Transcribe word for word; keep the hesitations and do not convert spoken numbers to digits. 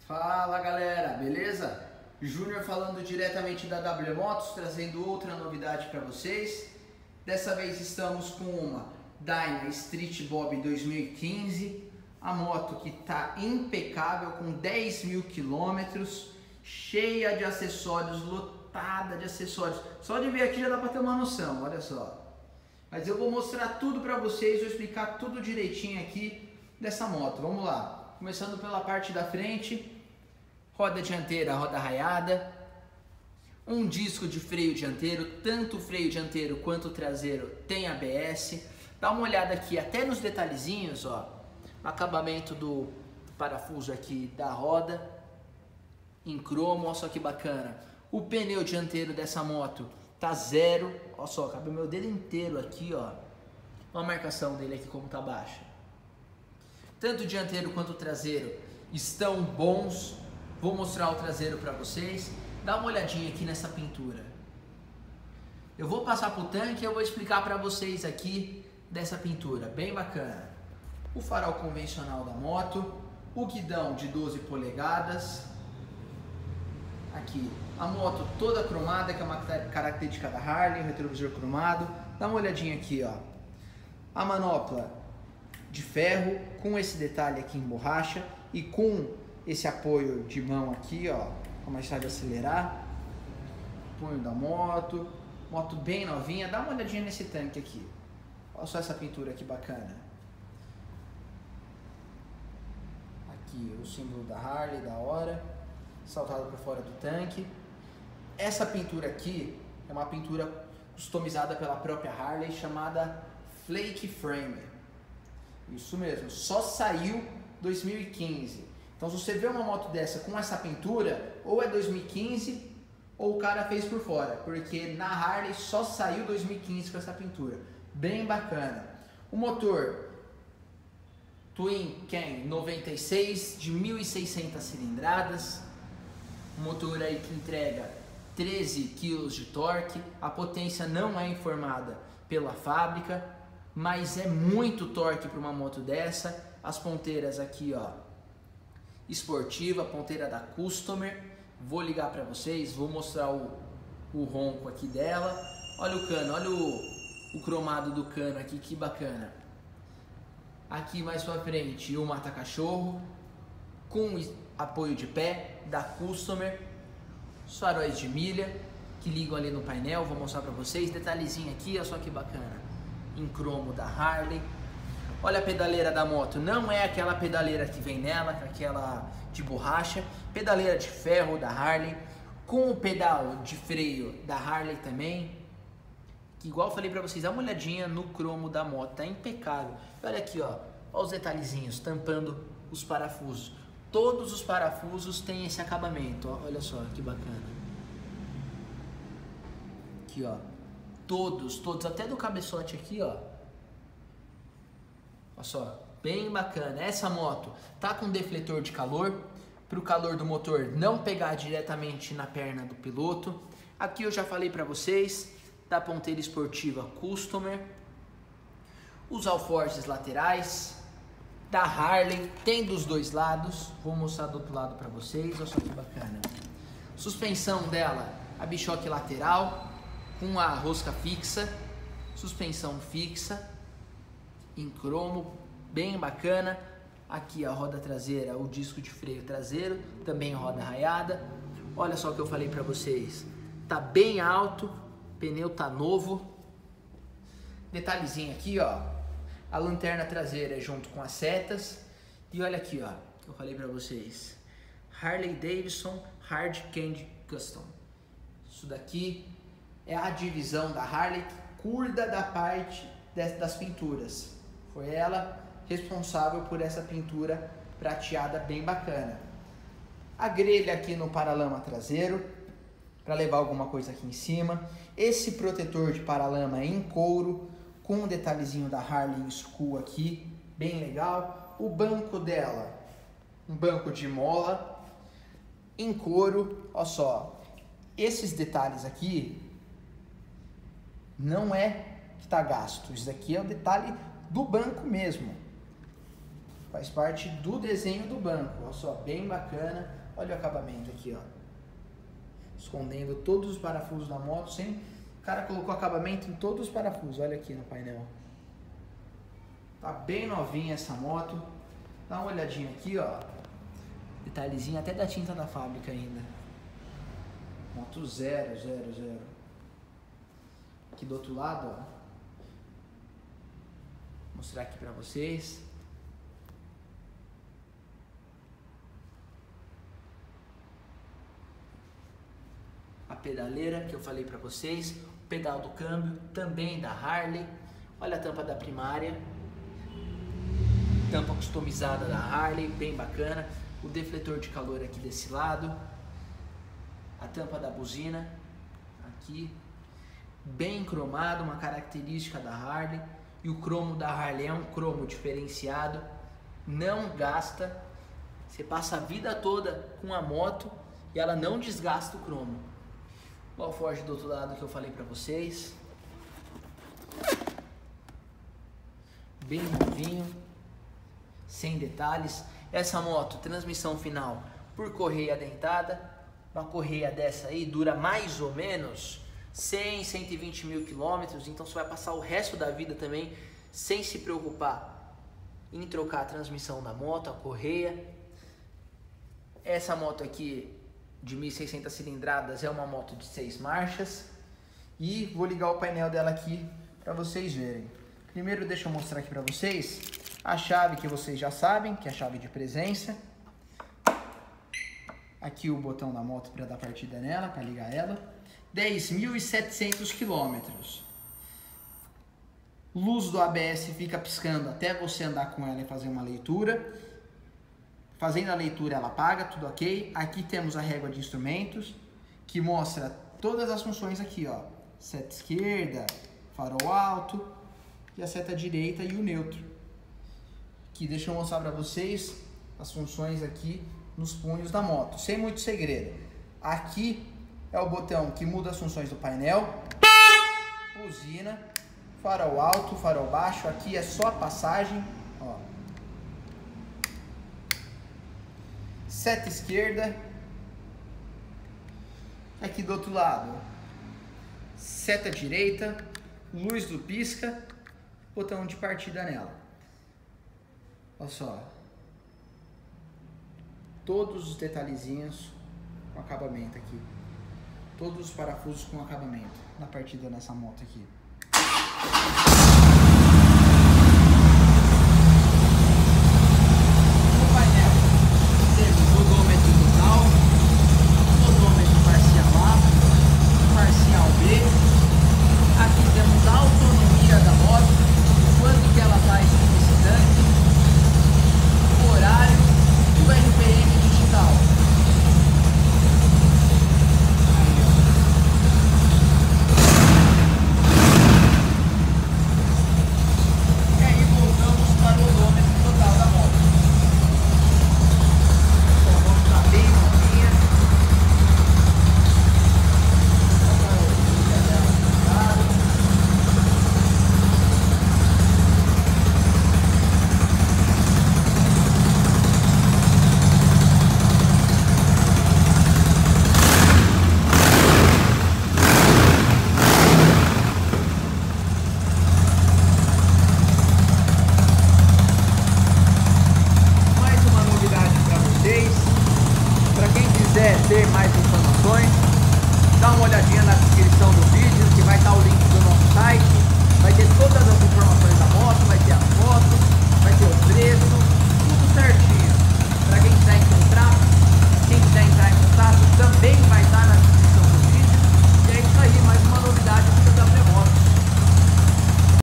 Fala galera, beleza? Júnior falando diretamente da W Motos, trazendo outra novidade para vocês. Dessa vez estamos com uma Dyna Street Bob dois mil e quinze, a moto que está impecável, com dez mil quilômetros, cheia de acessórios, lotada de acessórios. Só de ver aqui já dá para ter uma noção, olha só. Mas eu vou mostrar tudo para vocês, vou explicar tudo direitinho aqui dessa moto. Vamos lá, começando pela parte da frente. Roda dianteira, roda raiada, um disco de freio dianteiro, tanto o freio dianteiro quanto o traseiro tem A B S. Dá uma olhada aqui até nos detalhezinhos, ó, acabamento do parafuso aqui da roda, em cromo, olha só que bacana. O pneu dianteiro dessa moto tá zero, olha só, cabe o meu dedo inteiro aqui, ó, olha a marcação dele aqui como tá baixa. Tanto o dianteiro quanto o traseiro estão bons. Vou mostrar o traseiro para vocês. Dá uma olhadinha aqui nessa pintura. Eu vou passar para o tanque e eu vou explicar para vocês aqui dessa pintura, bem bacana. O farol convencional da moto, o guidão de doze polegadas. Aqui, a moto toda cromada, que é uma característica da Harley, o retrovisor cromado. Dá uma olhadinha aqui, ó. A manopla de ferro, com esse detalhe aqui em borracha e com esse apoio de mão aqui, ó, com mais chave de acelerar, punho da moto, moto bem novinha. Dá uma olhadinha nesse tanque aqui, olha só essa pintura que bacana. Aqui o símbolo da Harley, da hora, saltado para fora do tanque. Essa pintura aqui é uma pintura customizada pela própria Harley, chamada Flake Frame. Isso mesmo, só saiu dois mil e quinze. Então, se você vê uma moto dessa com essa pintura, ou é dois mil e quinze ou o cara fez por fora, porque na Harley só saiu dois mil e quinze com essa pintura. Bem bacana. O motor Twin Cam noventa e seis de mil e seiscentas cilindradas, um motor aí que entrega treze quilos de torque. A potência não é informada pela fábrica, mas é muito torque para uma moto dessa. As ponteiras aqui, ó, esportiva, ponteira da Customer. Vou ligar para vocês, vou mostrar o, o ronco aqui dela. Olha o cano, olha o, o cromado do cano aqui, que bacana. Aqui mais pra frente o mata-cachorro com apoio de pé da Customer. Os faróis de milha que ligam ali no painel, vou mostrar para vocês. Detalhezinho aqui, olha só que bacana, em cromo da Harley. Olha a pedaleira da moto, não é aquela pedaleira que vem nela, aquela de borracha, pedaleira de ferro da Harley, com o pedal de freio da Harley também, que igual eu falei pra vocês, dá uma olhadinha no cromo da moto, tá impecável. Olha aqui, ó, olha os detalhezinhos tampando os parafusos, todos os parafusos têm esse acabamento, ó, olha só que bacana. Aqui, ó, todos, todos, até do cabeçote aqui, ó. Olha só, bem bacana. Essa moto tá com defletor de calor, para o calor do motor não pegar diretamente na perna do piloto. Aqui eu já falei para vocês da ponteira esportiva Customer, os alforjes laterais da Harley, tem dos dois lados. Vou mostrar do outro lado para vocês, olha só que bacana. Suspensão dela, a bichoque lateral com a rosca fixa, suspensão fixa em cromo, bem bacana. Aqui a roda traseira, o disco de freio traseiro, também roda raiada. Olha só o que eu falei para vocês, tá bem alto, pneu tá novo. Detalhezinho aqui, ó, a lanterna traseira junto com as setas. E olha aqui, ó, que eu falei para vocês, Harley Davidson Hard Candy Custom. Isso daqui é a divisão da Harley que cuida da parte das pinturas. Foi ela responsável por essa pintura prateada bem bacana. A grelha aqui no paralama traseiro, para levar alguma coisa aqui em cima. Esse protetor de paralama em couro, com um detalhezinho da Harley School aqui, bem legal. O banco dela, um banco de mola, em couro, olha só. Esses detalhes aqui, não é que tá gasto, isso daqui é o detalhe do banco mesmo. Faz parte do desenho do banco. Olha só, bem bacana. Olha o acabamento aqui, ó. Escondendo todos os parafusos da moto. Sem... O cara colocou acabamento em todos os parafusos. Olha aqui no painel. Tá bem novinha essa moto. Dá uma olhadinha aqui, ó. Detalhezinho até da tinta da fábrica ainda. Moto zero, zero, zero. Aqui do outro lado, ó. Vou mostrar aqui pra vocês. A pedaleira que eu falei pra vocês. O pedal do câmbio também da Harley. Olha a tampa da primária. Tampa customizada da Harley, bem bacana. O defletor de calor aqui desse lado. A tampa da buzina aqui, bem cromado, uma característica da Harley. E o cromo da Harley é um cromo diferenciado, não gasta. Você passa a vida toda com a moto e ela não desgasta o cromo. O alforje do outro lado que eu falei pra vocês, bem novinho, sem detalhes. Essa moto, transmissão final por correia dentada. Uma correia dessa aí dura mais ou menos cem, cento e vinte mil quilômetros. Então você vai passar o resto da vida também sem se preocupar em trocar a transmissão da moto, a correia. Essa moto aqui de mil e seiscentas cilindradas é uma moto de seis marchas. E vou ligar o painel dela aqui para vocês verem. Primeiro deixa eu mostrar aqui para vocês a chave que vocês já sabem, que é a chave de presença. Aqui o botão da moto para dar partida nela, para ligar ela. dez mil e setecentos quilômetros. Luz do A B S fica piscando até você andar com ela e fazer uma leitura. Fazendo a leitura ela apaga, tudo ok. Aqui temos a régua de instrumentos, que mostra todas as funções aqui, ó. Seta esquerda, farol alto e a seta direita e o neutro. Aqui deixa eu mostrar para vocês as funções aqui nos punhos da moto, sem muito segredo. Aqui é o botão que muda as funções do painel, buzina, farol alto, farol baixo. Aqui é só a passagem, ó. Seta esquerda. Aqui do outro lado, seta direita, luz do pisca, botão de partida nela. Olha só. Todos os detalhezinhos com acabamento aqui. Todos os parafusos com acabamento na partida nessa moto aqui. No painel temos o odômetro total, odômetro parcial A, parcial B. Aqui temos a autonomia da moto, quanto que ela faz nesse tanque, o horário e o R P M digital. E aí voltamos para o odômetro total da moto. Então vamos estar bem novinha. Mais uma novidade para vocês. Para quem quiser ter mais informações, dá uma olhadinha na descrição do